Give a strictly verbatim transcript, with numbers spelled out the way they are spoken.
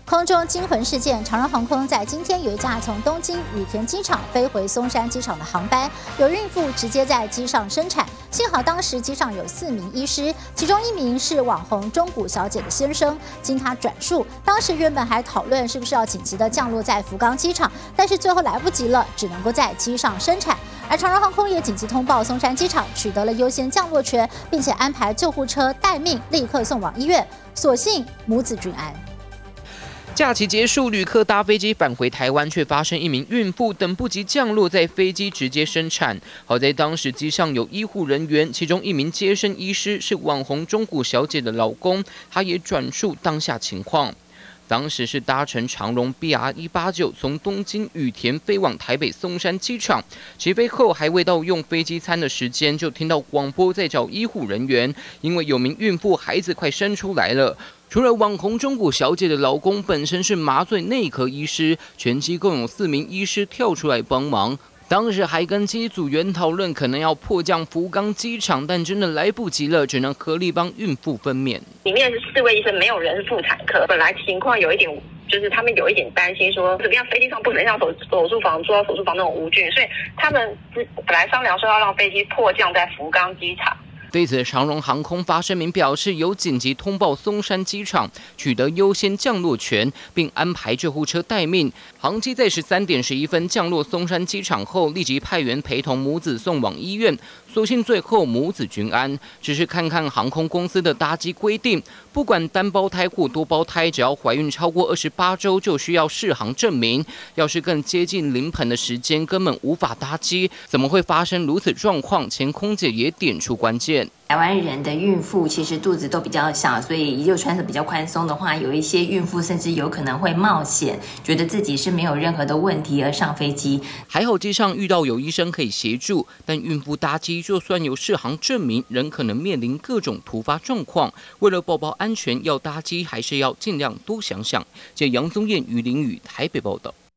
空中惊魂事件，长荣航空在今天有一架从东京羽田机场飞回松山机场的航班，有孕妇直接在机上生产。幸好当时机上有四名医师，其中一名是网红中谷小姐的先生。经他转述，当时原本还讨论是不是要紧急的降落在福冈机场，但是最后来不及了，只能够在机上生产。而长荣航空也紧急通报松山机场，取得了优先降落权，并且安排救护车待命，立刻送往医院。所幸母子均安。 假期结束，旅客搭飞机返回台湾，却发生一名孕妇等不及降落，在飞机直接生产。好在当时机上有医护人员，其中一名接生医师是网红中谷小姐的老公，他也转述当下情况。 当时是搭乘长荣 B R 一八九从东京羽田飞往台北松山机场，起飞后还未到用飞机餐的时间，就听到广播在找医护人员，因为有名孕妇孩子快生出来了。 除了网红中谷小姐的老公本身是麻醉内科医师，全机共有四名医师跳出来帮忙。当时还跟机组员讨论可能要迫降福冈机场，但真的来不及了，只能合力帮孕妇分娩。 里面是四位医生，没有人是妇产科。本来情况有一点，就是他们有一点担心说，怎么样飞机上不能让手手术房住到手术房那种无菌，所以他们本来商量说要让飞机迫降在福冈机场。 对此，长荣航空发声明表示，有紧急通报松山机场，取得优先降落权，并安排救护车待命。航机在十三点十一分降落松山机场后，立即派员陪同母子送往医院。所幸最后母子均安。只是看看航空公司的搭机规定，不管单胞胎或多胞胎，只要怀孕超过二十八周，就需要适航证明。要是更接近临盆的时间，根本无法搭机，怎么会发生如此状况？前空姐也点出关键。 台湾人的孕妇其实肚子都比较小，所以就穿着比较宽松的话，有一些孕妇甚至有可能会冒险，觉得自己是没有任何的问题而上飞机。 还好机上遇到有医生可以协助，但孕妇搭机就算有适航证明，仍可能面临各种突发状况。为了宝宝安全，要搭机还是要尽量多想想。借杨宗彦、于林宇台北报道。